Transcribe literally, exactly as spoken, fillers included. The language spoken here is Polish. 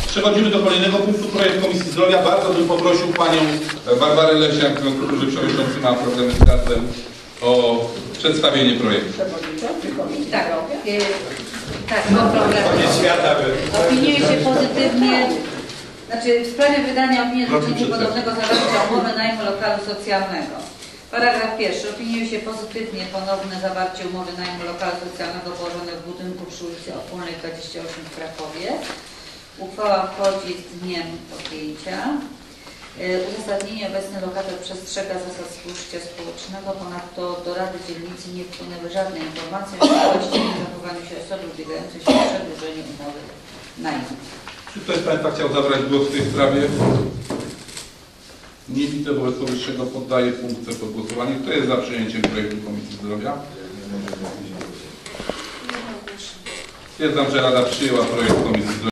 Przechodzimy do kolejnego punktu, projekt Komisji Zdrowia. Bardzo bym poprosił Panią Barbarę Lesiak, w związku z tym, że Przewodniczący ma problemy z gardłem, o przedstawienie projektu. Tak, yy, tak, mam problem. Opiniuje się pozytywnie, znaczy w sprawie wydania opinii dotyczącej ponownego zawarcia umowy najmu lokalu socjalnego. Paragraf pierwszy. Opiniuje się pozytywnie ponowne zawarcie umowy najmu lokalu socjalnego położonego w budynku przy ulicy Opólnej dwadzieścia osiem w Krakowie. Uchwała wchodzi z dniem podjęcia. Uzasadnienie: obecny lokator przestrzega zasad współżycia społecznego, ponadto do Rady Dzielnicy nie wpłynęły żadne informacje o właściwym zachowaniu się osoby ubiegającej się o przedłużenie umowy najmu. Czy ktoś z Państwa chciał zabrać głos w tej sprawie? Nie widzę, wobec powyższego poddaję punkt pod głosowanie. Kto jest za przyjęciem projektu Komisji Zdrowia? Stwierdzam, że Rada przyjęła projekt Komisji Zdrowia.